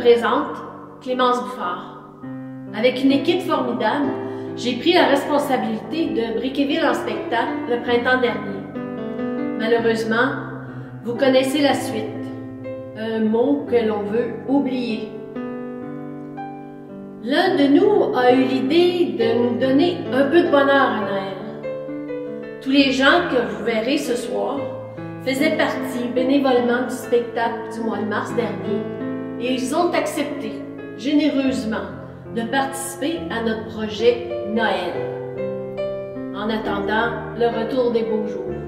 présente Clémence Bouffard. Avec une équipe formidable, j'ai pris la responsabilité de Briquéville en spectacle le printemps dernier. Malheureusement, vous connaissez la suite. Un mot que l'on veut oublier. L'un de nous a eu l'idée de nous donner un peu de bonheur à Noël. Tous les gens que vous verrez ce soir faisaient partie bénévolement du spectacle du mois de mars dernier et ils ont accepté généreusement de participer à notre projet Noël. En attendant le retour des beaux jours.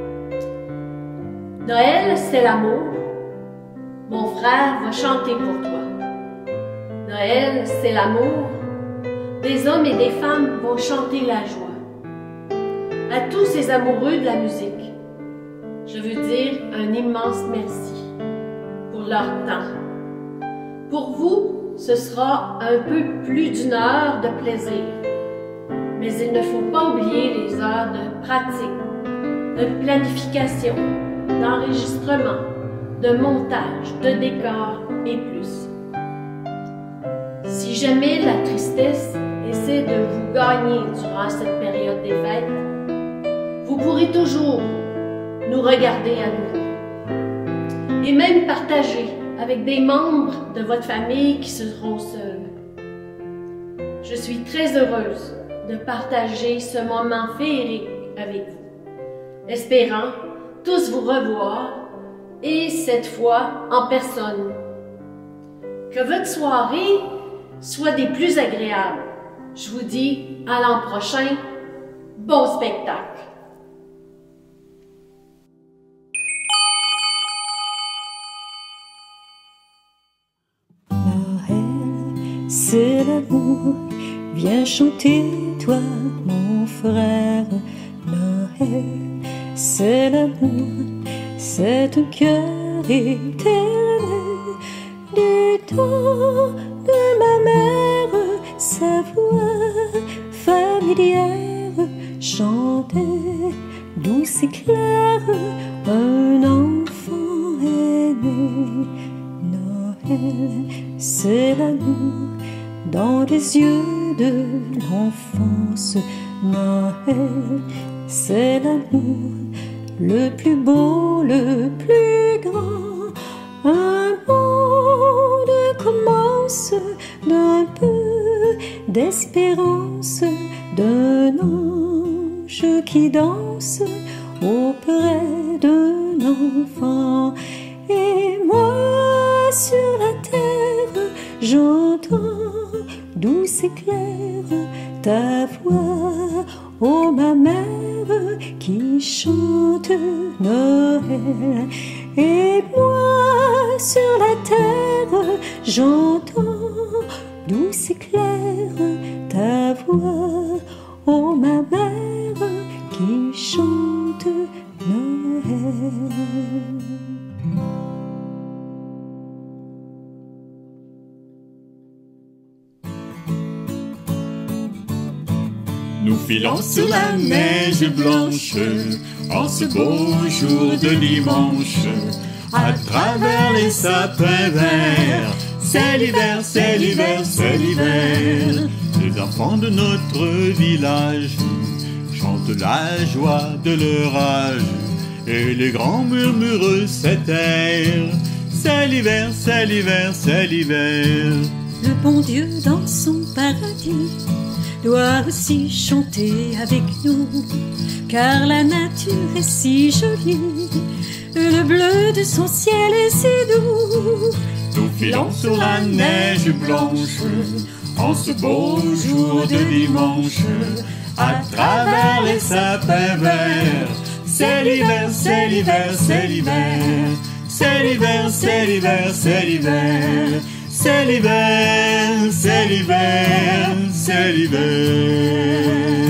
Noël, c'est l'amour. Mon frère va chanter pour toi. Noël, c'est l'amour. Des hommes et des femmes vont chanter la joie. À tous ces amoureux de la musique, je veux dire un immense merci pour leur temps. Pour vous, ce sera un peu plus d'une heure de plaisir. Mais il ne faut pas oublier les heures de pratique, de planification, d'enregistrement, de montage, de décor et plus. Si jamais la tristesse essaie de vous gagner durant cette période des fêtes, vous pourrez toujours nous regarder à nouveau et même partager avec des membres de votre famille qui seront seuls. Je suis très heureuse de partager ce moment féerique avec vous, espérant tous vous revoir et cette fois en personne. Que votre soirée soit des plus agréables. Je vous dis à l'an prochain, bon spectacle! Noël, c'est l'amour, viens chanter toi mon frère. Noël, c'est l'amour, c'est un cœur éternel du temps de ma mère, sa voix familière chantait douce et claire, un enfant est né. Noël, c'est l'amour dans les yeux de l'enfance. Noël, c'est l'amour le plus beau, le plus grand. Un monde commence d'un peu d'espérance, d'un ange qui danse auprès d'un enfant. Et moi sur la terre, j'entends douce et claire ta voix, ô ma mère, qui chante Noël. Et moi sur la terre, j'entends douce et claire ta voix, ô ma mère, qui chante Noël. Nous filons sur la neige blanche, en ce beau jour de dimanche, à travers les sapins verts. C'est l'hiver, c'est l'hiver, c'est l'hiver. Les enfants de notre village chantent la joie de leur âge, et les grands murmurent cet air. C'est l'hiver, c'est l'hiver, c'est l'hiver. Le bon Dieu dans son paradis doit aussi chanter avec nous, car la nature est si jolie, le bleu de son ciel est si doux. Nous filons sur la neige blanche, en ce beau jour de dimanche, à travers les sapins verts. C'est l'hiver, c'est l'hiver, c'est l'hiver. C'est l'hiver, c'est l'hiver, c'est l'hiver. C'est l'hiver, c'est l'hiver, c'est l'hiver.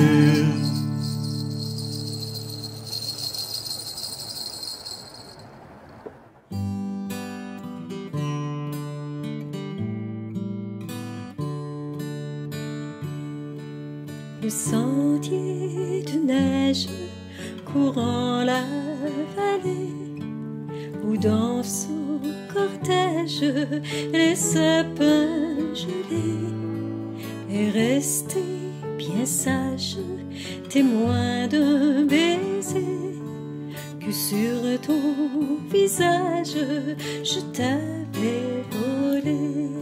Le sentier de neige courant la vallée, où dansent cortège, les sapins gelés, et resté bien sage, témoin d'un baiser, que sur ton visage je t'avais volé.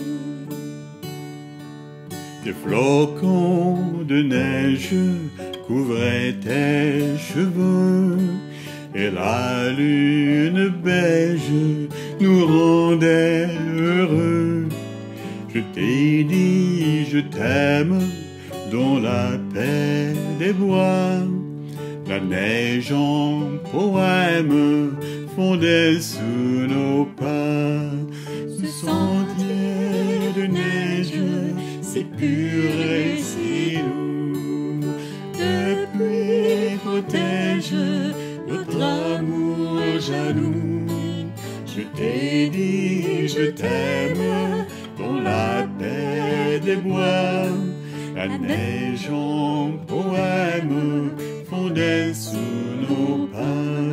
Des flocons de neige couvraient tes cheveux, et la lune beige nous rendait heureux. Je t'ai dit je t'aime dans la paix des bois. La neige en poème fondait sous nos pas. Ce sentier de neige, c'est pur et si doux. Depuis protège notre amour jaloux. Je t'ai dit je t'aime dans la paix des bois. La neige en poème fondait sous nos pas.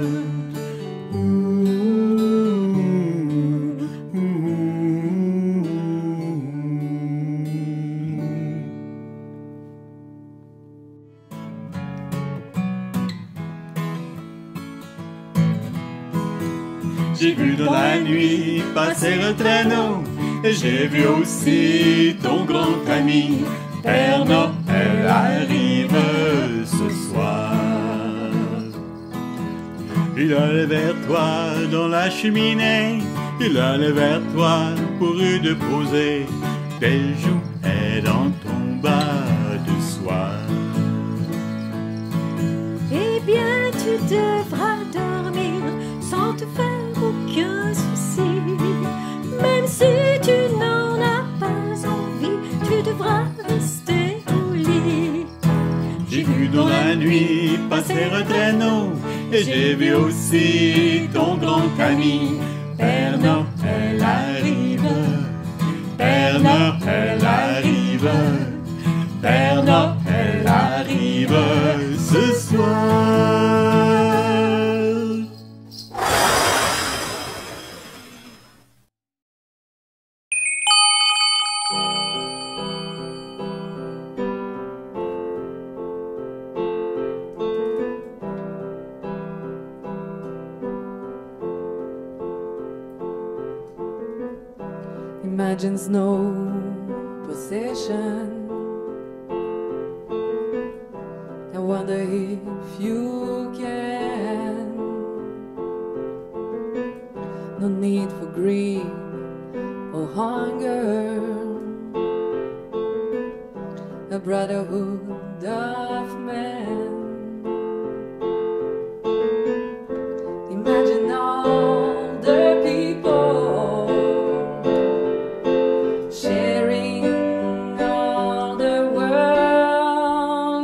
J'ai vu dans la nuit passer un traîneau, et j'ai vu aussi ton grand ami. Père Noël arrive ce soir. Il allait vers toi dans la cheminée, il allait vers toi pour y déposer tes jouets dans ton bas de soie. Eh bien, tu devras dormir sans te faire aucun souci. Même si tu n'en as pas envie, tu devras rester au lit. J'ai vu dans la nuit passer un traîneau, et j'ai vu aussi ton grand ami. Père Noël arrive, Père Noël arrive, Père Noël arrive ce soir. Imagine's no possession. I wonder if you can. No need for greed or hunger. A brotherhood of men. Imagine all the people sharing all the world.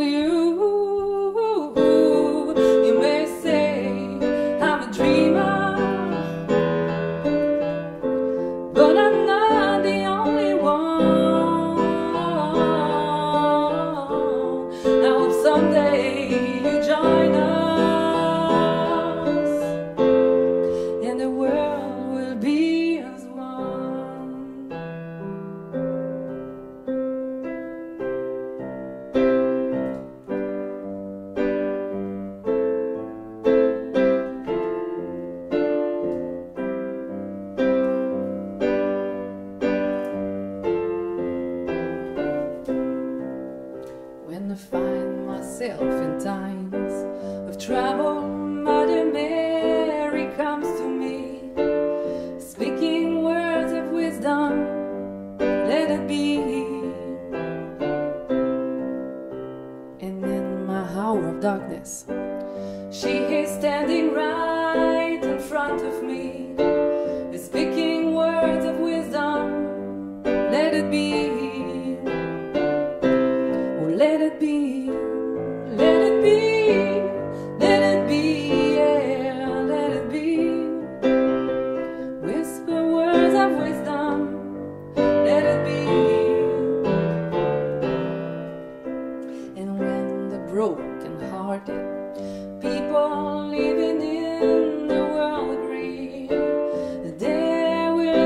You may say I'm a dreamer, but I'm not the only one. I hope someday you join us, and the world will be as one. When I find myself in times of trouble, Mother Mary comes to me, speaking words of wisdom, let it be. And in my hour of darkness, she is standing right in front of me, speaking words of wisdom, let it be. Let it be, let it be, let it be, yeah, let it be. Whisper words of wisdom, let it be. And when the broken-hearted people living in the world agree, there will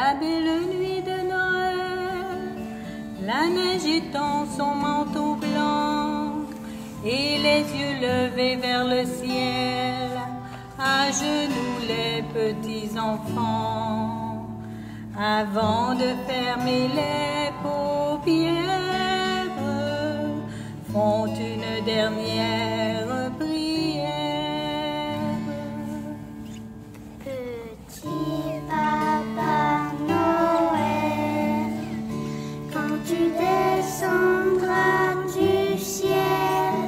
la belle nuit de Noël, la neige étend son manteau blanc et les yeux levés vers le ciel, à genoux les petits enfants, avant de fermer les paupières, font une dernière prière. Petit Papa Noël, quand tu descendras du ciel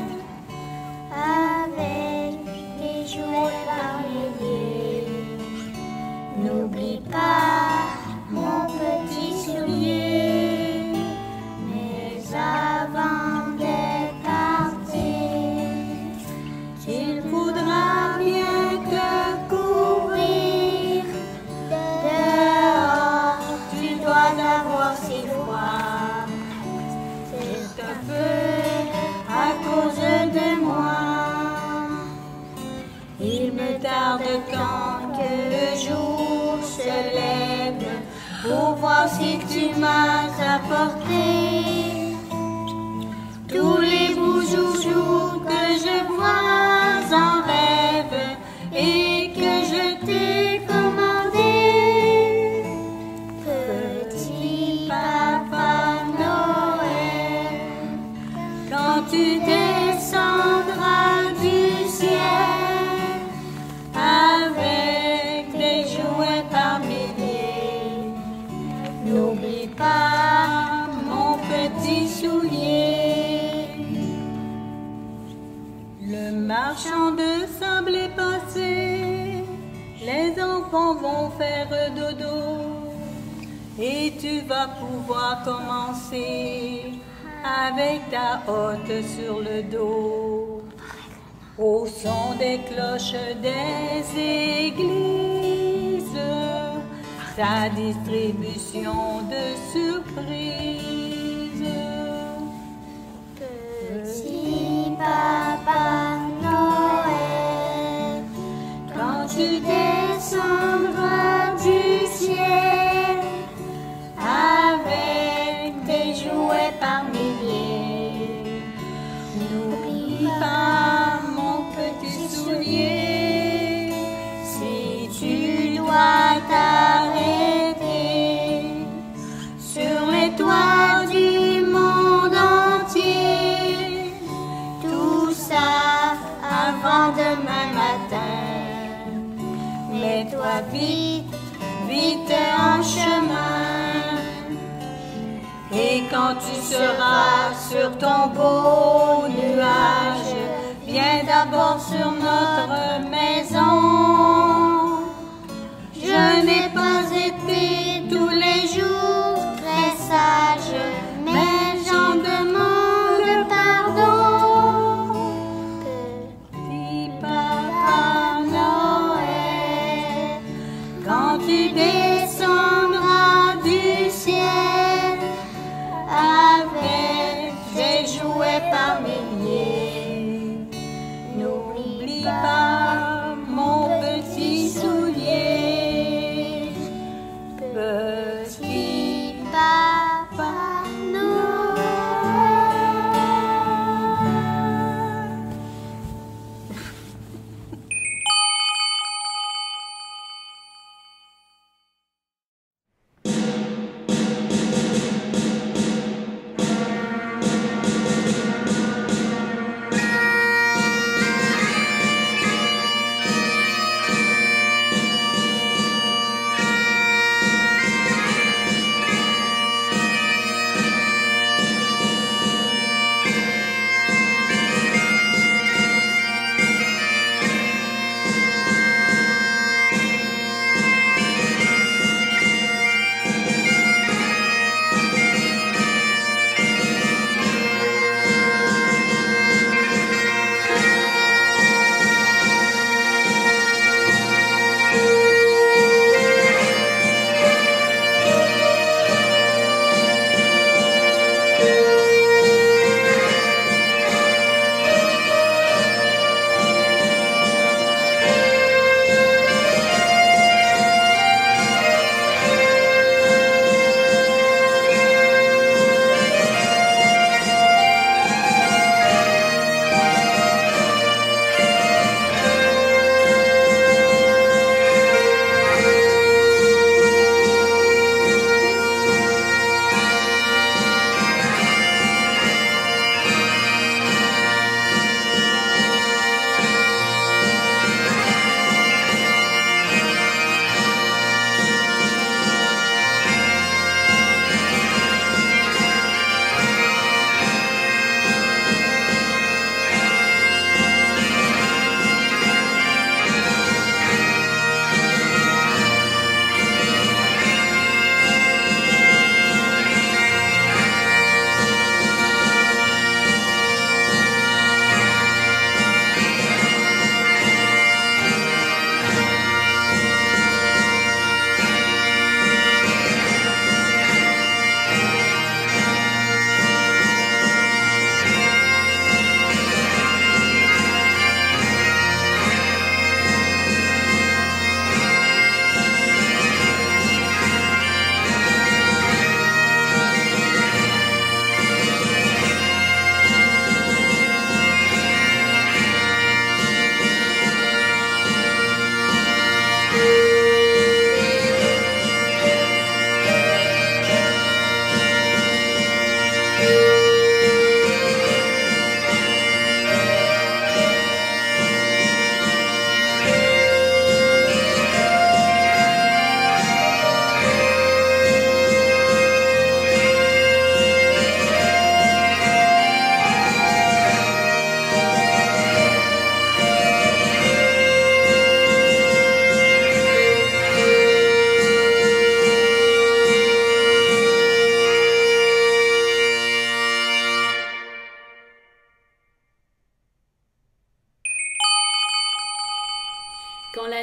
avec des jouets par milliers, n'oublie pas mon petit soulier, mais avant de partir, il faudra bien te couvrir. Dehors, tu dois avoir si froid. C'est un peu à cause de moi. Il me tarde tant que le jour se lève pour voir si tu m'as apporté tous les beaux joujoux que je vois en rêve et que je t'ai commandé. Petit Papa Noël, quand tu descendras du ciel avec des jouets par milliers, n'oublie pas mon petit soulier. Le marchand de sable est passé, les enfants vont faire dodo et tu vas pouvoir commencer avec ta hotte sur le dos. Au son des cloches des églises, ta distribution de surprises. Petit Papa Noël, quand tu descendras du ciel avec des jouets par milliers, n'oublie pas mon petit soulier. Si tu dois t'arrêter sur les toits du monde entier, tout ça avant demain matin, mets-toi vite, vite en chemin. Et quand tu seras sur ton beau nuage, viens d'abord sur notre maison. Je n'ai pas été tous les jours très sage, mais j'en demande pardon. Petit Papa Noël, quand tu descendras du ciel avec des jouets par milliers, n'oublie pas mon petit soulier.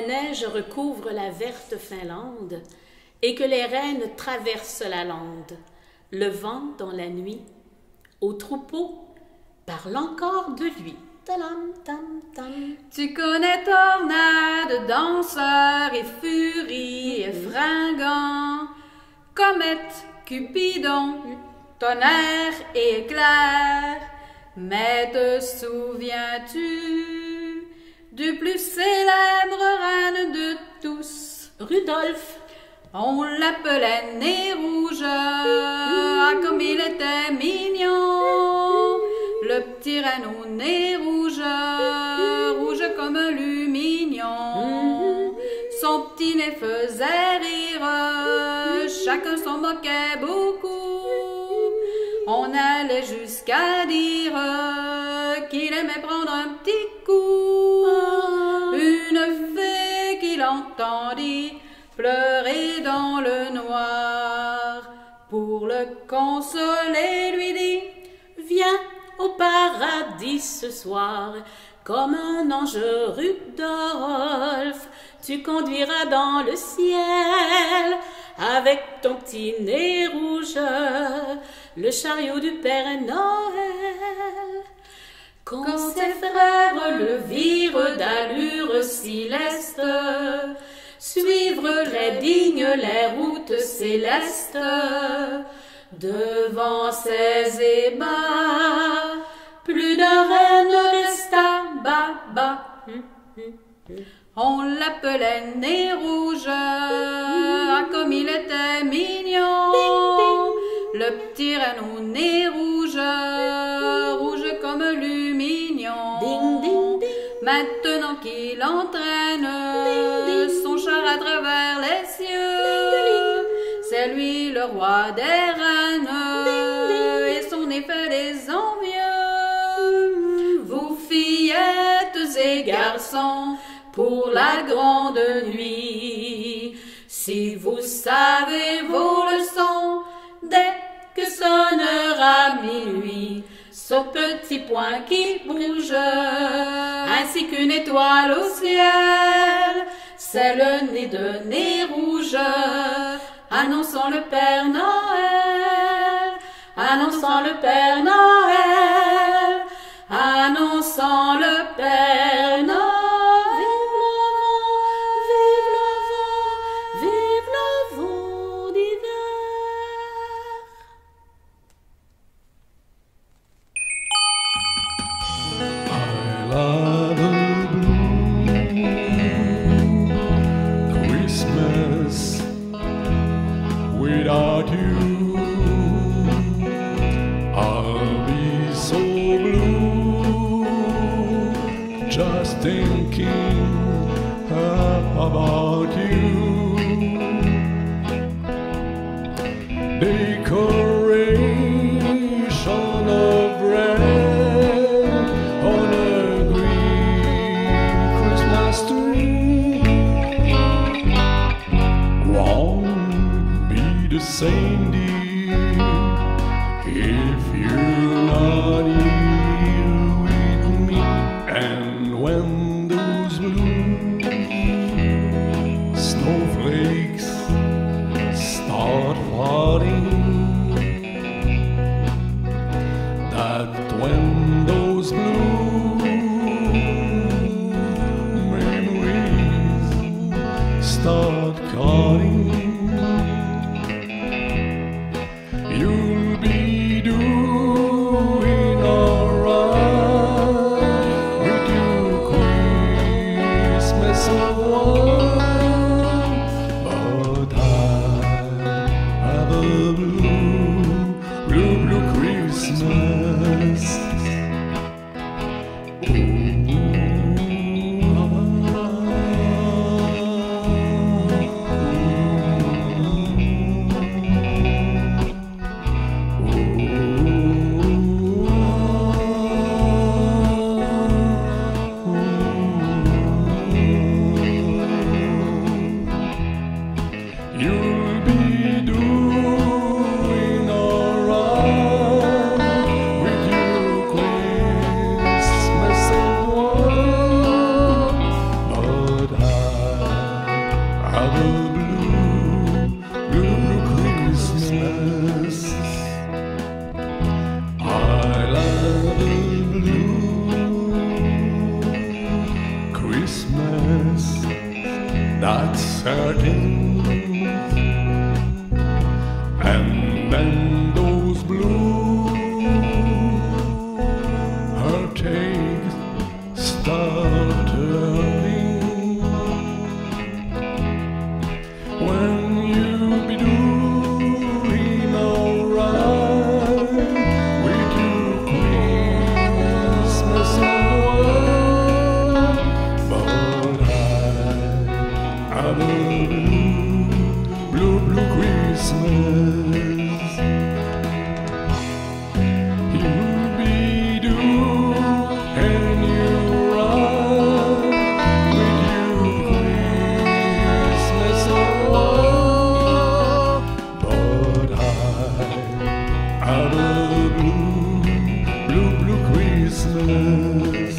neige recouvre la verte Finlande et que les rennes traversent la lande, le vent dans la nuit, au troupeau, parle encore de lui. Talam, tam, tam. Tu connais tornade, danseur et furie et fringant, comète, Cupidon, tonnerre et éclair. Mais te souviens-tu du plus célèbre reine de tous, Rudolphe? On l'appelait Nez Rouge, ah comme il était mignon. Le petit reine au nez rouge, rouge comme un lumignon. Son petit nez faisait rire, chacun s'en moquait beaucoup. On allait jusqu'à dire qu'il aimait prendre un petit coup. Une fée qui l'entendit pleurer dans le noir, pour le consoler lui dit: Viens au paradis ce soir, comme un ange Rudolphe, tu conduiras dans le ciel, avec ton petit nez rouge, le chariot du Père Noël. Quand ses frères le virent d'allure si leste, suivre les dignes les routes célestes, devant ces ébats, plus d'un reine ne resta bas. On l'appelait Nez Rouge, ah comme il était mignon. Le petit reine au nez rouge, rouge comme un lumignon. Maintenant qu'il entraîne son char à travers les cieux, c'est lui le roi des reines, et son effet des envieux. Vous fillettes et garçons, pour la grande nuit, si vous savez vos leçons, dès que sonnera minuit, ce petit point qui bouge, ainsi qu'une étoile au ciel, c'est le nez de Nez Rouge, annonçant le Père Noël, annonçant le Père Noël, annonçant le Père Noël. Vive le vent d'hiver. I love the blue Christmas without you. I'll be so blue just thinking about you. Decoration of red on a green Christmas tree won't be the same, dear, if you're not here with me. And when those blue snowflakes start falling, that when those blue memories start calling, I love a blue Christmas, that's certain. And then those blue heartaches start turning. When you be doing alright with your Christmas away, but I have a blue, blue Christmas. You be doing and you ride with your Christmas away, but I have a blue, blue, blue Christmas.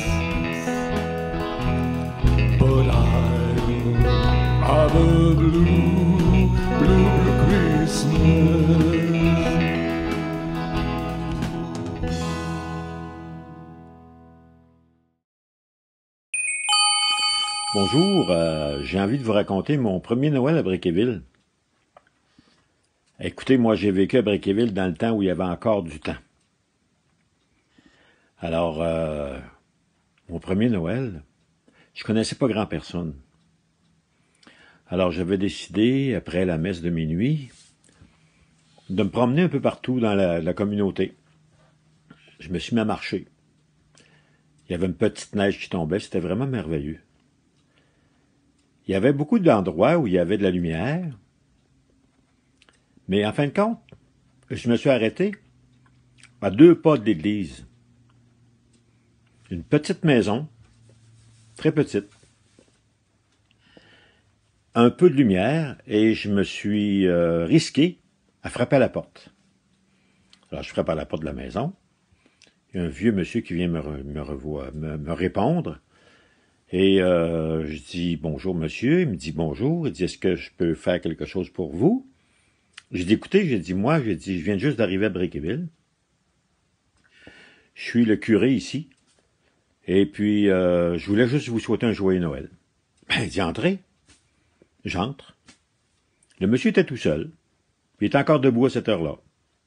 But I have a blue, blue, blue Christmas. Bonjour, j'ai envie de vous raconter mon premier Noël à Bréquéville. Écoutez, moi j'ai vécu à Bréquéville dans le temps où il y avait encore du temps. Alors, mon premier Noël, je connaissais pas grand personne. Alors j'avais décidé, après la messe de minuit, de me promener un peu partout dans la communauté. Je me suis mis à marcher. Il y avait une petite neige qui tombait, c'était vraiment merveilleux. Il y avait beaucoup d'endroits où il y avait de la lumière, mais en fin de compte, je me suis arrêté à 2 pas de l'église. Une petite maison, très petite, un peu de lumière, et je me suis risqué à frapper à la porte. Alors, je frappe à la porte de la maison. Il y a un vieux monsieur qui vient me répondre. Et je dis « Bonjour, monsieur ». Il me dit « Bonjour ». Il dit « Est-ce que je peux faire quelque chose pour vous ?» J'ai dit « Écoutez, je viens juste d'arriver à Bréquéville. Je suis le curé ici. Et puis, je voulais juste vous souhaiter un joyeux Noël. » Ben, il dit « Entrez. » J'entre. Le monsieur était tout seul. Il était encore debout à cette heure-là.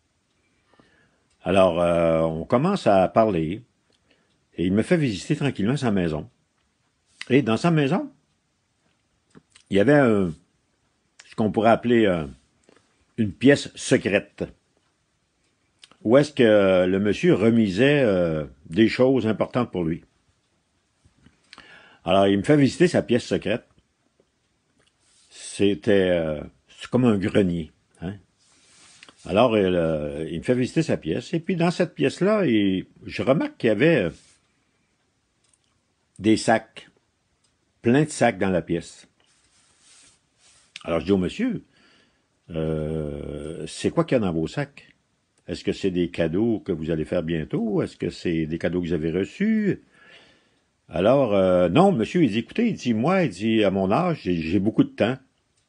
Alors, on commence à parler. Et il me fait visiter tranquillement sa maison. Et dans sa maison, il y avait ce qu'on pourrait appeler une pièce secrète, où est-ce que le monsieur remisait des choses importantes pour lui. Alors, il me fait visiter sa pièce secrète. C'est comme un grenier. Hein? Alors, il me fait visiter sa pièce. Et puis, dans cette pièce-là, je remarque qu'il y avait des sacs. Plein de sacs dans la pièce. Alors, je dis au monsieur, c'est quoi qu'il y a dans vos sacs? Est-ce que c'est des cadeaux que vous allez faire bientôt? Est-ce que c'est des cadeaux que vous avez reçus? Alors, non, monsieur, il dit, écoutez, il dit, moi, il dit, à mon âge, j'ai beaucoup de temps.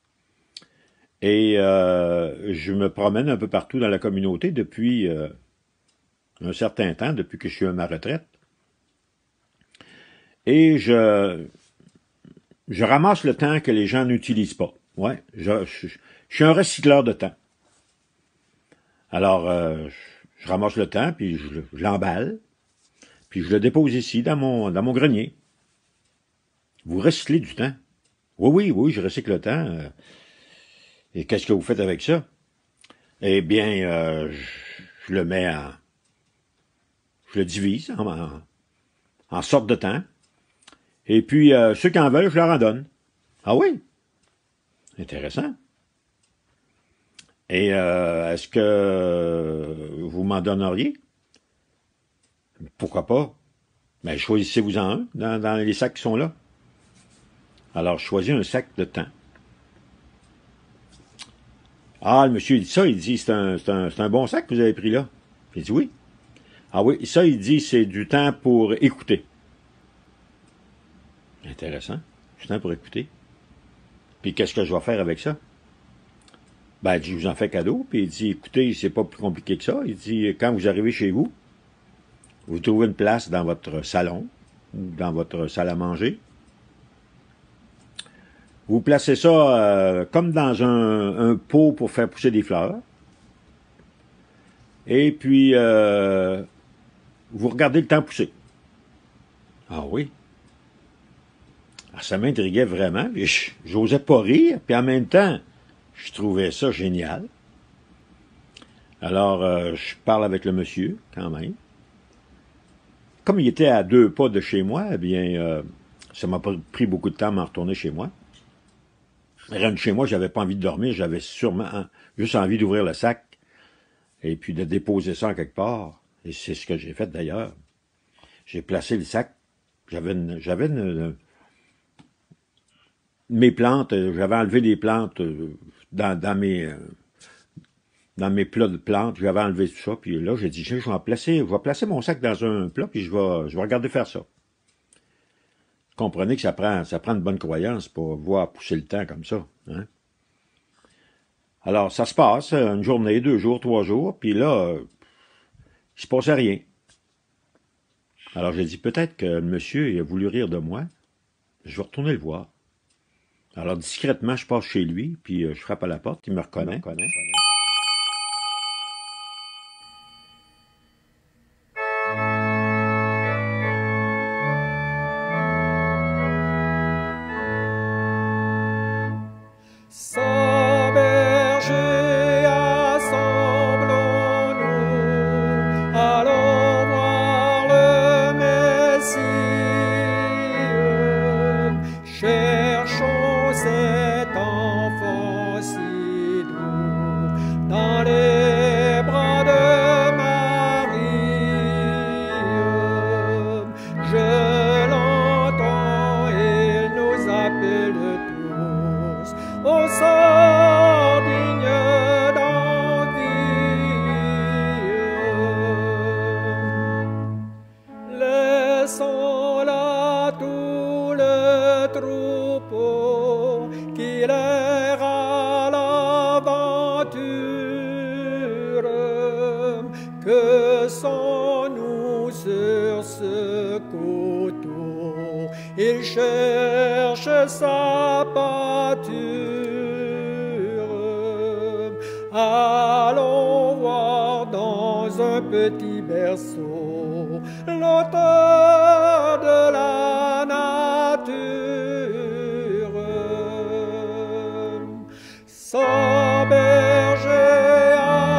Et je me promène un peu partout dans la communauté depuis un certain temps, depuis que je suis à ma retraite. Et je ramasse le temps que les gens n'utilisent pas. Ouais, je suis un recycleur de temps. Alors, je ramasse le temps, puis je l'emballe, puis je le dépose ici, dans mon grenier. Vous recyclez du temps? Oui, je recycle le temps. Et qu'est-ce que vous faites avec ça? Eh bien, je le mets je le divise en sortes de temps. Et puis, ceux qui en veulent, je leur en donne. Ah oui? Intéressant. Et est-ce que vous m'en donneriez? Pourquoi pas? Mais choisissez-vous-en un dans les sacs qui sont là. Alors, je choisis un sac de temps. Ah, le monsieur, il dit ça, il dit, c'est un bon sac que vous avez pris là. Il dit oui. Ah oui, ça, il dit, c'est du temps pour écouter. Intéressant. Du temps pour écouter. Puis qu'est-ce que je vais faire avec ça? Ben, il dit, je vous en fais cadeau. Puis il dit, écoutez, c'est pas plus compliqué que ça. Il dit, quand vous arrivez chez vous, vous trouvez une place dans votre salon, ou dans votre salle à manger. Vous placez ça comme dans un pot pour faire pousser des fleurs. Et puis, vous regardez le temps pousser. Ah oui. Alors, ça m'intriguait vraiment. J'osais pas rire. Puis en même temps, je trouvais ça génial. Alors, je parle avec le monsieur, quand même. Comme il était à 2 pas de chez moi, eh bien, ça m'a pas pris beaucoup de temps à m'en retourner chez moi. Rentre chez moi, j'avais pas envie de dormir, j'avais sûrement juste envie d'ouvrir le sac et puis de déposer ça en quelque part. Et c'est ce que j'ai fait d'ailleurs. J'ai placé le sac. J'avais mes plantes, j'avais enlevé des plantes dans mes plats de plantes, j'avais enlevé tout ça, puis là, j'ai dit, je vais placer mon sac dans un plat, puis je vais regarder faire ça. Comprenez que ça prend une bonne croyance pour voir pousser le temps comme ça. Hein? Alors, ça se passe, une journée, 2 jours, 3 jours, puis là, il se passait rien. Alors, j'ai dit, peut-être que le monsieur il a voulu rire de moi, je vais retourner le voir. Alors, discrètement, je passe chez lui, puis je frappe à la porte, il me reconnaît. Sans berger, assemblons-nous, allons voir le Messie. Cherchons cet enfant si doux dans les bras de Marie. Je l'entends, il nous appelle tous au sort digne d'envie. Laissons là tout le troupeau qui l'air à l'aventure. Que sont-nous sur ce coteau? Il cherche sa pâture. Allons voir dans un petit berceau l'auteur de la nature. Sans berger,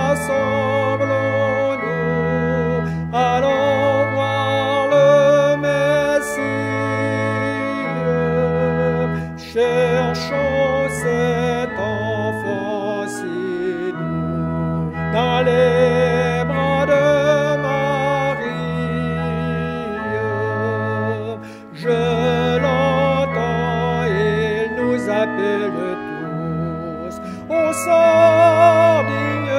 assemblons-nous, allons voir le Messie. Cherchons cet enfant si doux dans les bras de Marie. Je l'entends, il nous appelle tous au sort digne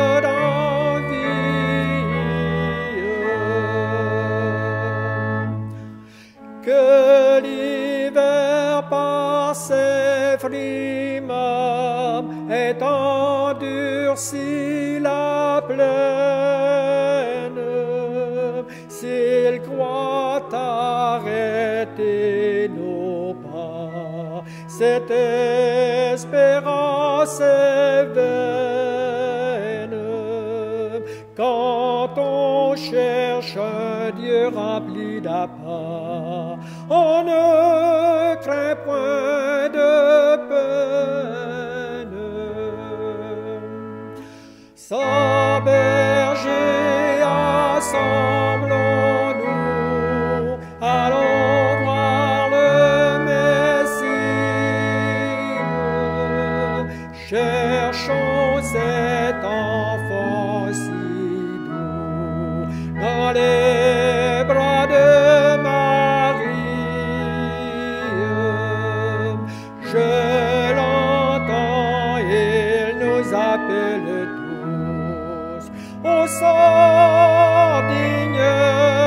d'envie. Que l'hiver par ses frimes ait endurci la plaine, s'il croit arrêter nos pas, cette espérance est vaine. Quand on cherche un Dieu rempli d'appât, on ne craint point de peine. Sans berger, assemblons-nous, allons voir le Messie. Cherchons cet enfant si doux dans les bras de Marie. Je l'entends, il nous appelle tous au sort digne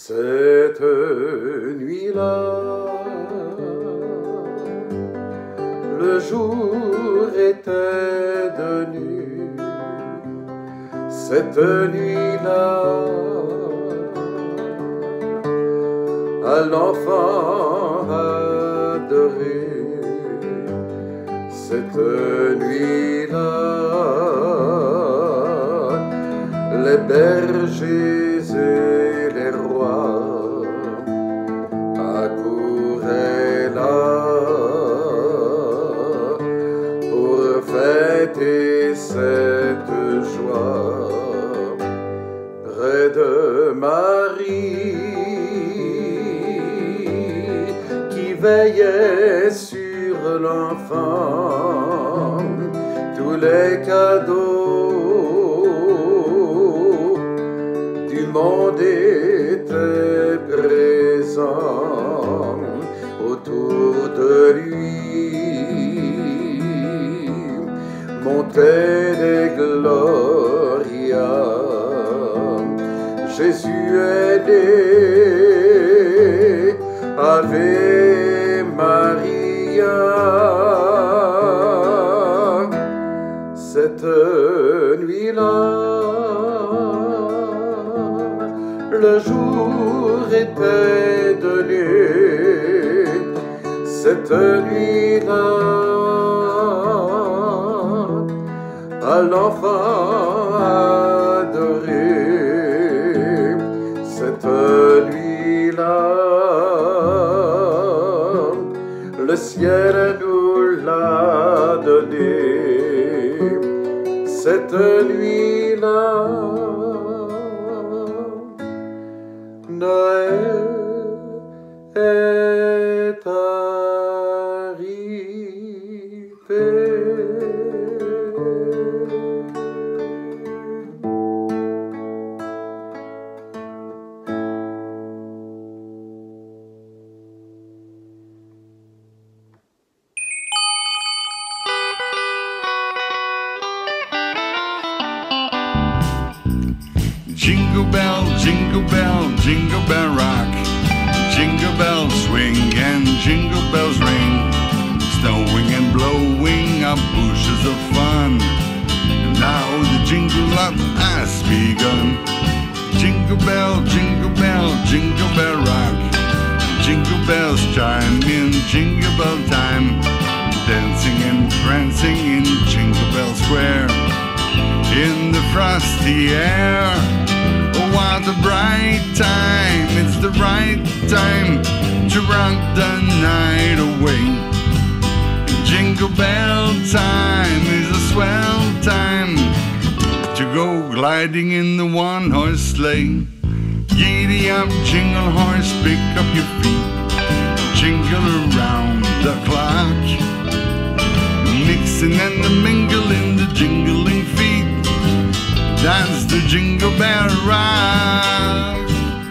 Cette nuit-là, le jour était de nuit. Cette nuit-là, à l'enfant adoré. Cette nuit-là, les bergers et les rois accouraient là pour fêter cette joie près de Marie qui veillait sur l'enfant. Tous les cadeaux du monde étaient présents autour de lui. Montaient les glorias. Jésus est né. Ave Maria. Cette nuit-là, le jour était donné. Cette nuit-là, à l'enfant adoré. Cette nuit-là, le ciel nous l'a donné. Cette nuit-là, Noël est arrivé. Jingle bell, jingle bell, jingle bell rock. Jingle bells swing and jingle bells ring. Snowing and blowing up bushes of fun. Now the jingle up has begun. Jingle bell, jingle bell, jingle bell rock. Jingle bells chime in jingle bell time. Dancing and prancing in Jingle Bell Square. In the frosty air. Oh, what a bright time, it's the right time to rock the night away. Jingle bell time is a swell time to go gliding in the one-horse sleigh. Giddy up, jingle horse, pick up your feet. Jingle around the clock. Mixing and the mingling, the jingling feet. That's the Jingle Bell Rock.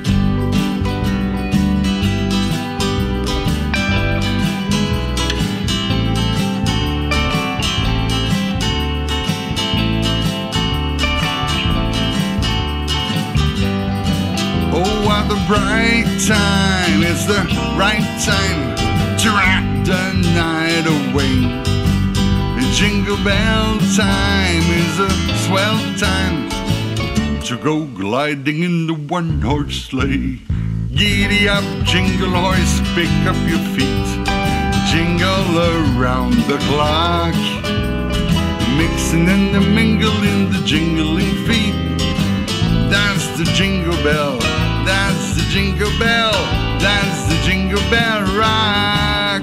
Oh, what a bright time, it's the right time to rock the night away. Jingle bell time is a swell time to go gliding in the one-horse sleigh. Giddy up, jingle horse, pick up your feet. Jingle around the clock. Mixing and the mingling, the jingling feet. That's the jingle bell, that's the jingle bell, that's the Jingle Bell Rock.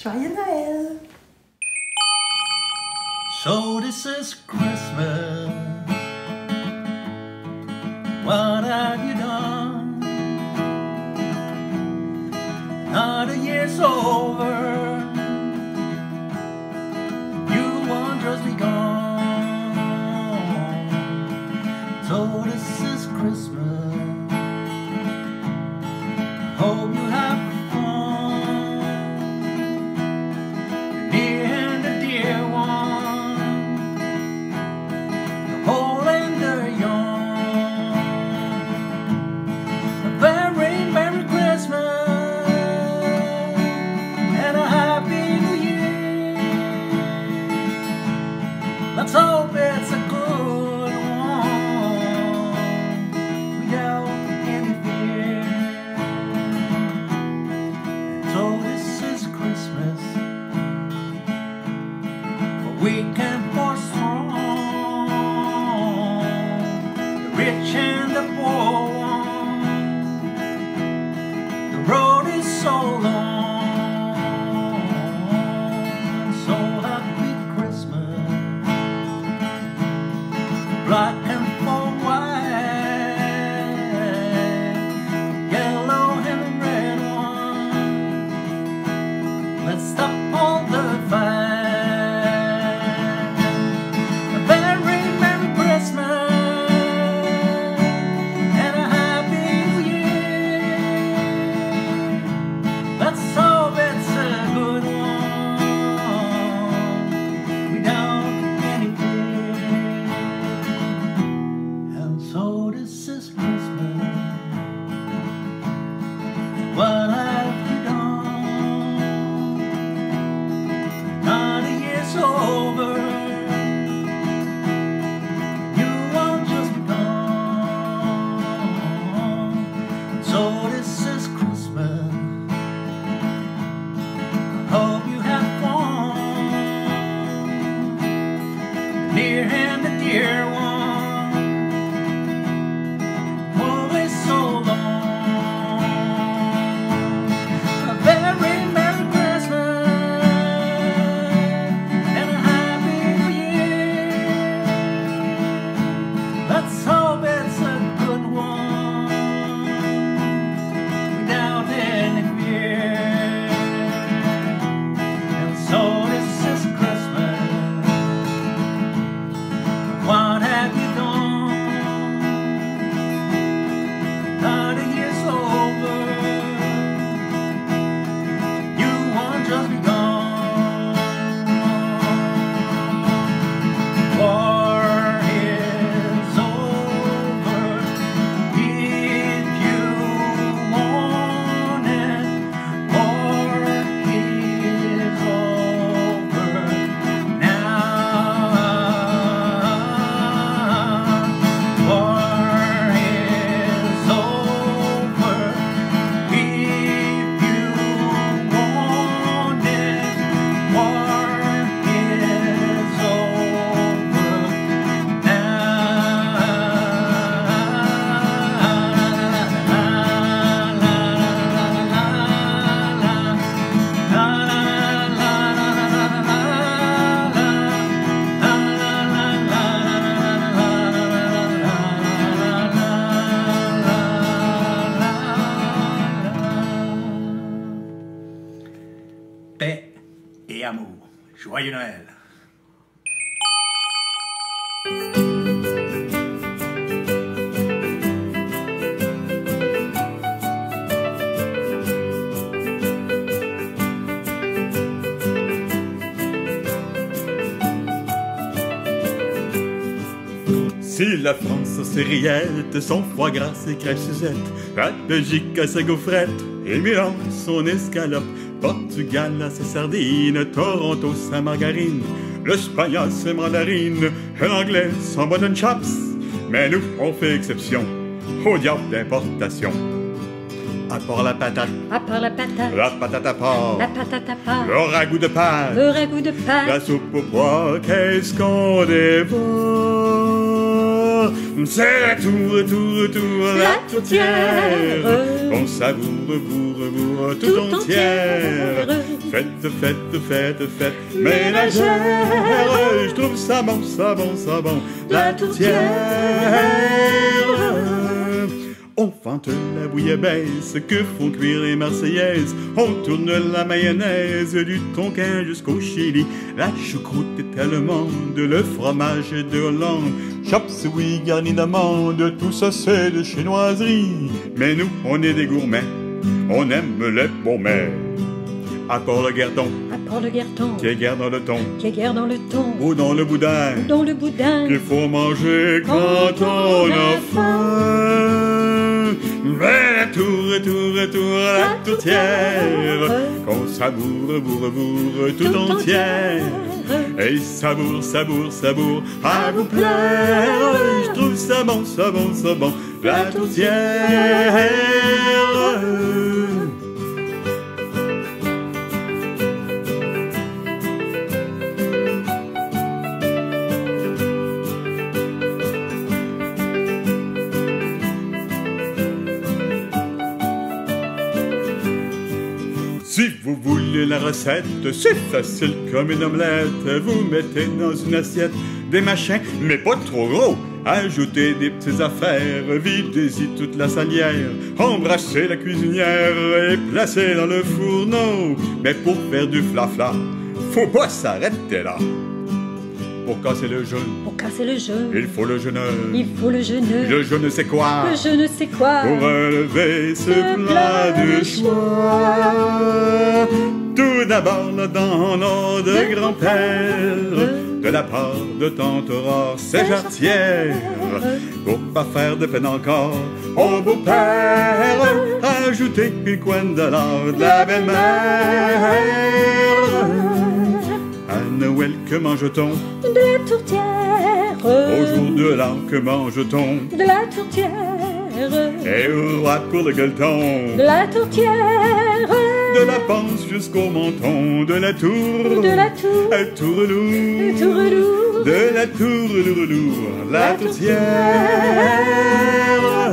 Joyeux Noël! So this is Christmas. What have you done? Another year's over. You won't just be gone. So this is Christmas. Hope you have fun. The near and the dear one, the old and the young. A very Merry Christmas and a Happy New Year. Let's hope it's a good one without any fear. So this is Christmas, for weak and for strong, the rich and the poor one. The road is so long, so happy Christmas. Black and for white, yellow and red one. Let's stop all the fight. A very Merry Christmas and a Happy New Year. Let's hope it's a good one without any fear. And so this is Christmas. What have you done? Another year's over. You won't just be gone. So this is Christmas. I hope you have fun. Near and the dear one, always so long. A very Merry Christmas and a Happy New Year. Let's hope it's a good one without any fear. And so this is Christmas. What have you done? Another year's over. You won't just be gone. War is over. If you want it, war is over now. War is over. If you want it, war is over Paix et amour. Joyeux Noël. Si la France c'est rillettes, son foie gras ses crêpes Suzette, la Belgique a sa gaufrette, et Milan son escalope, Portugal a ses sardines, Toronto sa margarine, l'Espagnol ses mandarines, l'Anglais son button chops, mais nous on fait exception au diable d'importation. À part la patate, À part la patate, la patate à part, la patate à part, le ragoût de pâte, le ragoût de pâte, la soupe aux pois, qu'est-ce qu'on dévore. C'est la tour, la tourtière. On savoure, bourre, tout entière. Fête, ménagère. Je trouve ça bon, la tourtière. On fente la bouillabaisse que font cuire les Marseillaises. On tourne la mayonnaise du Tonkin jusqu'au Chili. La choucroute est allemande, le fromage est de Hollande. Chop suey garni d'amandes, tout ça c'est de chinoiserie. Mais nous, on est des gourmets, on aime les bons mets. À part le guerton, qui est guère dans le thon, ou dans le boudin, qu'il faut manger quand on a faim. Mais la tour, la tourtière, qu'on savoure, bourre, tout entière. Et sabour, à vous plaire. Je trouve ça bon, la tourtière. Si vous voulez la recette, c'est facile comme une omelette. Vous mettez dans une assiette des machins, mais pas trop gros. Ajoutez des petites affaires, videz-y toute la salière. Embrassez la cuisinière et placez dans le fourneau. Mais pour faire du flafla, faut pas s'arrêter là. Pour casser le jeûne, il faut le jeûneur. Le je ne sais quoi. Pour relever ce plat de choix. Tout d'abord le dent de grand-père, de la part de tante Aurore, c'est jarretière. Pour pas faire de peine encore au beau-père, ajoutez une coin de l'or de la belle-mère. À Noël, que mange-t-on? De la tourtière. Au jour de l'an, que mange-t-on? De la tourtière. Et au roi pour le gueuleton. De la tourtière. De la panse jusqu'au menton. De la tour. Tourlour. De la tour, la tourtière.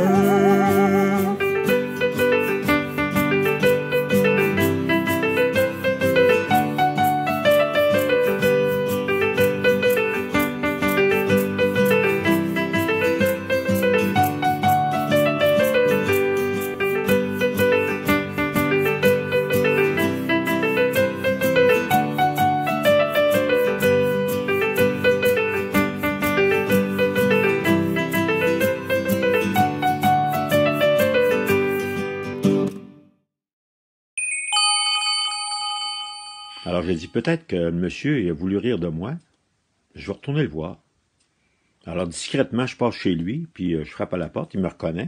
Alors j'ai dit, peut-être que le monsieur il a voulu rire de moi. Je vais retourner le voir. Alors discrètement, je passe chez lui, puis je frappe à la porte, il me reconnaît.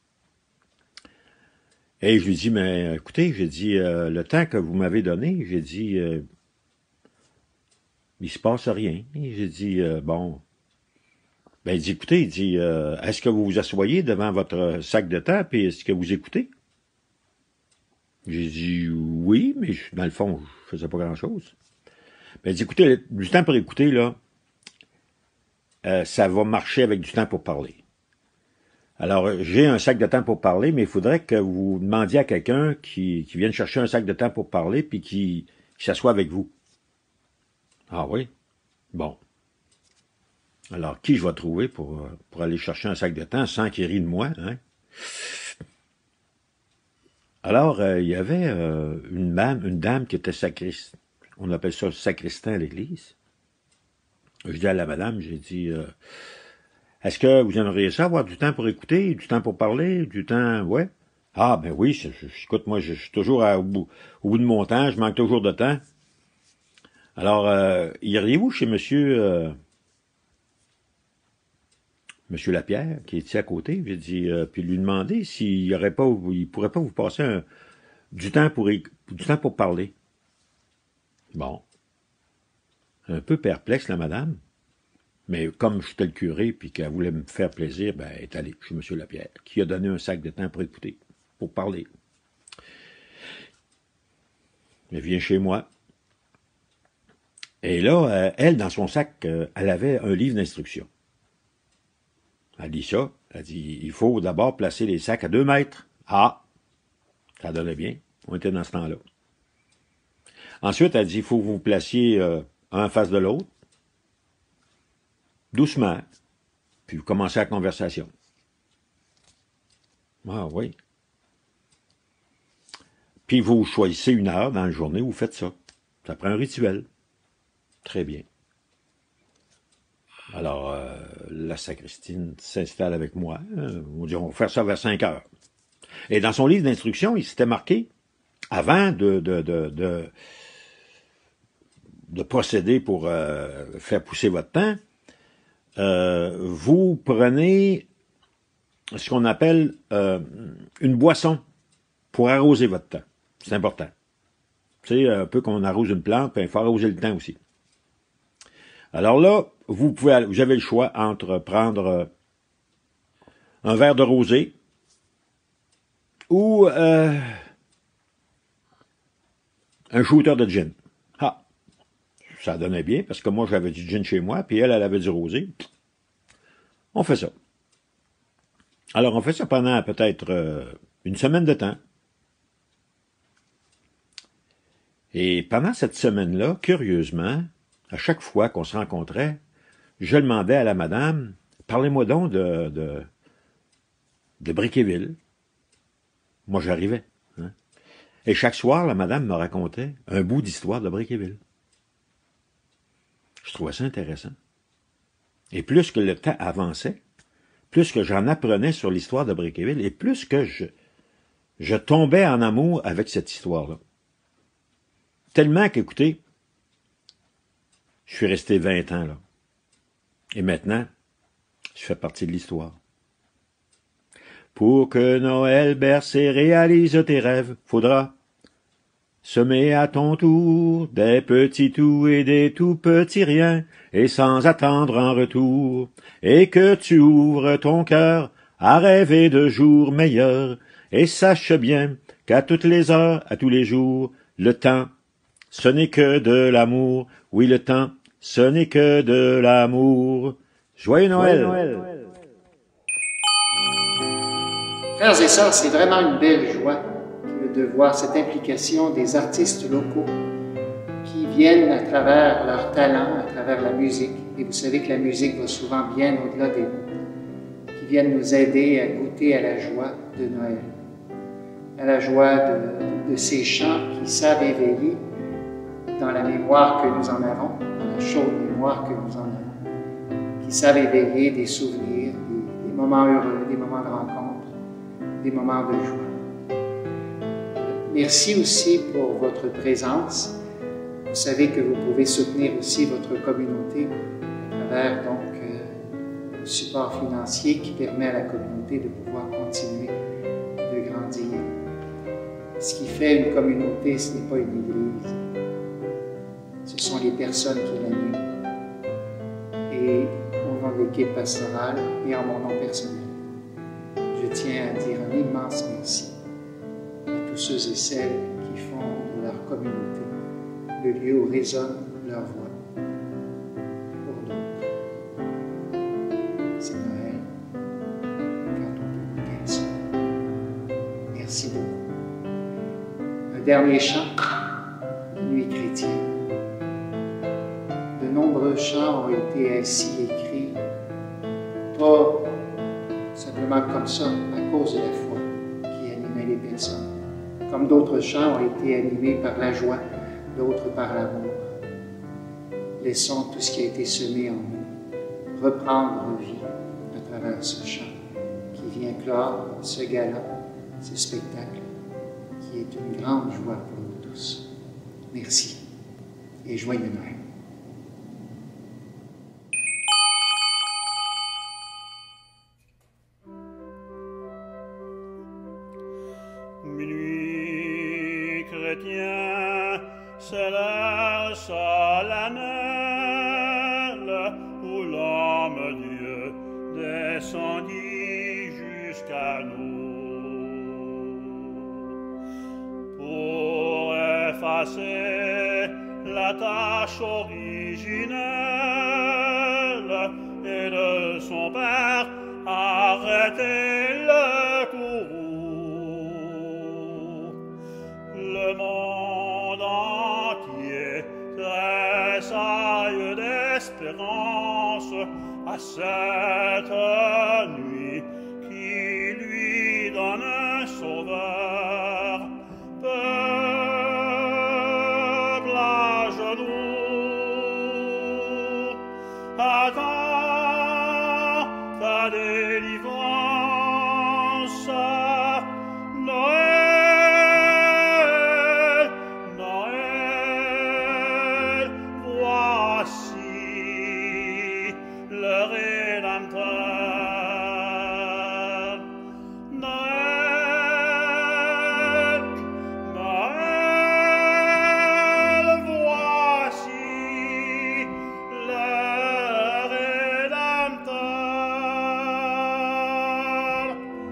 Et je lui dis, mais écoutez, j'ai dit, le temps que vous m'avez donné, j'ai dit, il se passe rien. J'ai dit, bon. Ben il dit, écoutez, il dit, est-ce que vous vous asseyez devant votre sac de thé, puis est-ce que vous écoutez? J'ai dit oui, mais dans le fond, je faisais pas grand-chose. Ben, il dit, écoutez, du temps pour écouter, là, ça va marcher avec du temps pour parler. Alors, j'ai un sac de temps pour parler, mais il faudrait que vous demandiez à quelqu'un qui vienne chercher un sac de temps pour parler, puis qui s'assoie avec vous. Ah oui? Bon. Alors, qui je vais trouver pour aller chercher un sac de temps sans qu'il rie de moi, hein? Alors, il y avait une dame qui était sacriste. On appelle ça sacristain à l'église. Je dis à la madame, j'ai dit, est-ce que vous aimeriez ça avoir du temps pour écouter, du temps pour parler, du temps, ouais? Ah, ben oui, écoute, moi, je suis toujours au bout de mon temps, je manque toujours de temps. Alors, iriez-vous chez monsieur Lapierre, qui est ici à côté, j'ai dit, puis lui demander s'il pourrait pas vous passer du temps pour parler. Bon. Un peu perplexe, la madame. Mais comme j'étais le curé, puis qu'elle voulait me faire plaisir, ben, elle est allée chez M. Lapierre, qui a donné un sac de temps pour écouter, pour parler. Elle vient chez moi. Et là, elle, dans son sac, elle avait un livre d'instructions. Elle dit ça. Elle dit, il faut d'abord placer les sacs à 2 mètres. Ah, ça donnait bien. On était dans ce temps-là. Ensuite, elle dit, il faut que vous placiez un en face de l'autre. Doucement. Puis vous commencez la conversation. Ah oui. Puis vous choisissez une heure dans la journée où vous faites ça. Ça prend un rituel. Très bien. Alors, la sacristine s'installe avec moi. On dit, on va faire ça vers 5 heures. Et dans son livre d'instruction, il s'était marqué, avant de procéder pour faire pousser votre thym, vous prenez ce qu'on appelle une boisson pour arroser votre thym. C'est important. C'est un peu comme on arrose une plante, puis il faut arroser le thym aussi. Alors là, vous avez le choix entre prendre un verre de rosé ou un shooter de gin. Ah, ça donnait bien, parce que moi, j'avais du gin chez moi, puis elle avait du rosé. On fait ça. Alors, on fait ça pendant peut-être une semaine de temps. Et pendant cette semaine-là, curieusement, à chaque fois qu'on se rencontrait, je demandais à la madame, parlez-moi donc de Briquéville. Moi, j'arrivais. Hein? Et chaque soir, la madame me racontait un bout d'histoire de Briquéville. Je trouvais ça intéressant. Et plus que le temps avançait, plus que j'en apprenais sur l'histoire de Briquéville, et plus que je tombais en amour avec cette histoire-là. Tellement qu'écoutez, je suis resté 20 ans là. Et maintenant, je fais partie de l'histoire. Pour que Noël berce et réalise tes rêves, faudra semer à ton tour des petits tout et des tout petits riens, et sans attendre en retour, et que tu ouvres ton cœur à rêver de jours meilleurs, et sache bien qu'à toutes les heures, à tous les jours, le temps, ce n'est que de l'amour. Oui, le temps, ce n'est que de l'amour. Joyeux Noël! Frères et sœurs, c'est vraiment une belle joie de voir cette implication des artistes locaux qui viennent à travers leur talent, à travers la musique. Et vous savez que la musique va souvent bien au-delà des mots, qui viennent nous aider à goûter à la joie de Noël, à la joie de ces chants qui savent éveiller dans la mémoire que nous en avons, dans la chaude mémoire que nous en avons, qui savent éveiller des souvenirs, des moments heureux, des moments de rencontre, des moments de joie. Merci aussi pour votre présence. Vous savez que vous pouvez soutenir aussi votre communauté à travers donc le support financier qui permet à la communauté de pouvoir continuer de grandir. Ce qui fait une communauté, ce n'est pas une église. Ce sont les personnes qui l'animent. Et au nom de l'équipe pastorale et en mon nom personnel, je tiens à dire un immense merci à tous ceux et celles qui font de leur communauté le lieu où résonne leur voix. Pour d'autres, c'est Noël quand on peut goûter à ça. Merci beaucoup. Un dernier chant, Nuit chrétienne. De nombreux chants ont été ainsi écrits, pas simplement comme ça, à cause de la foi qui animait les personnes. Comme d'autres chants ont été animés par la joie, d'autres par l'amour. Laissons tout ce qui a été semé en nous reprendre vie à travers ce chant qui vient clore ce gala, ce spectacle, qui est une grande joie pour nous tous. Merci et joyeux Noël. Minuit chrétien, c'est l'heure solennelle où l'homme Dieu descendit jusqu'à nous pour effacer la tâche originelle et de son Père arrêtez le courroux. Le monde entier tressaille d'espérance à cette nuit qui lui donne un sauveur. Peuple à genoux, attends ta délivrance. Noël, Noël, voici le Rédempteur. Noël, Noël, voici le Rédempteur.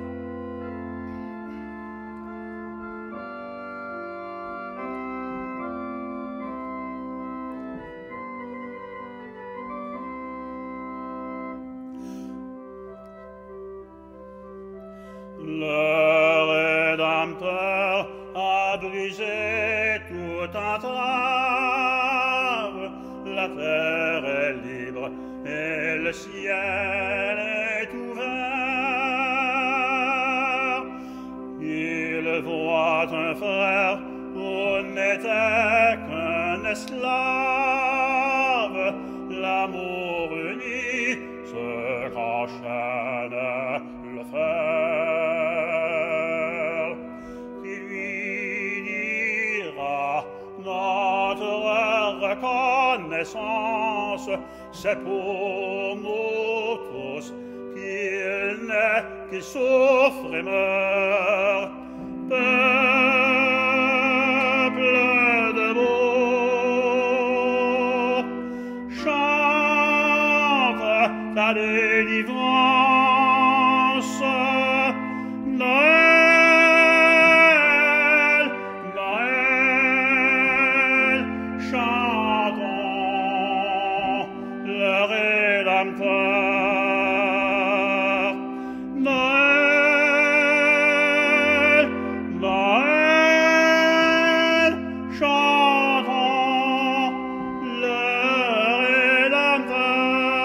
Le Rédempteur a brisé toute entrave. La terre est libre et le ciel est ouvert. Il voit un frère où n'était qu'un esclave. L'amour uni se qu'enchaîne le fer, qui lui dira notre reconnaissance, c'est pour nous tous qu'il naît, qu'il souffre et meurt. Peuple debout, chante ta délivrance. Noël, Noël, chantons le Rédempteur. Noël, Noël, chantons le Rédempteur.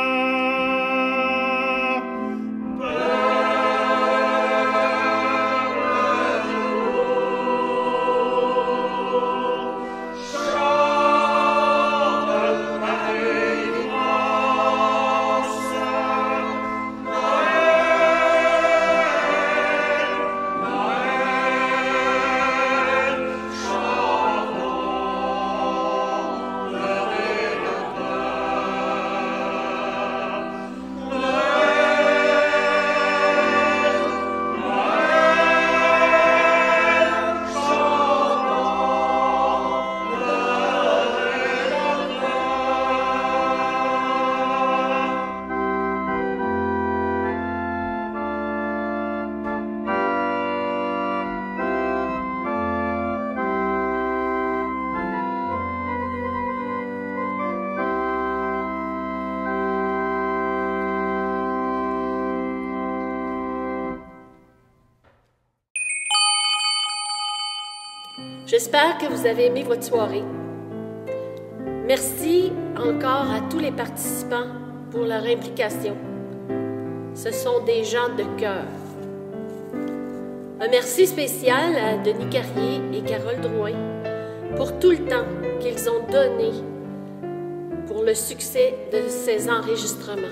J'espère que vous avez aimé votre soirée. Merci encore à tous les participants pour leur implication. Ce sont des gens de cœur. Un merci spécial à Denis Carrier et Carole Drouin pour tout le temps qu'ils ont donné pour le succès de ces enregistrements.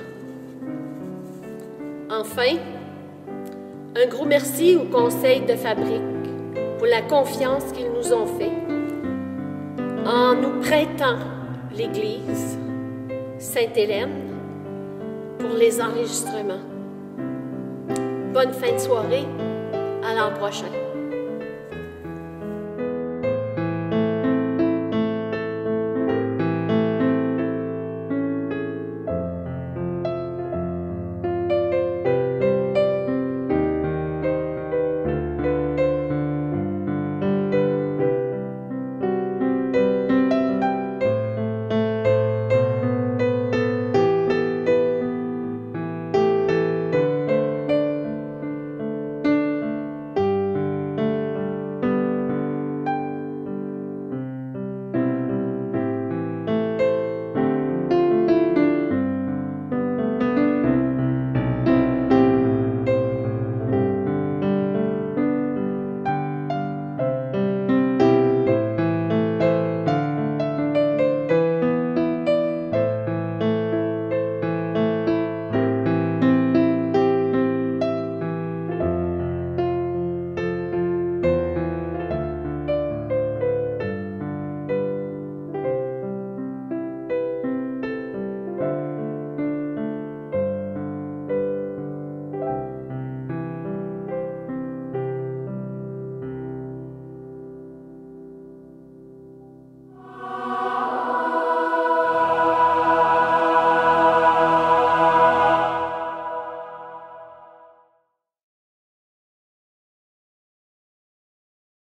Enfin, un gros merci au conseil de fabrique pour la confiance qu'ils nous ont fait en nous prêtant l'église Sainte-Hélène pour les enregistrements. Bonne fin de soirée, à l'an prochain.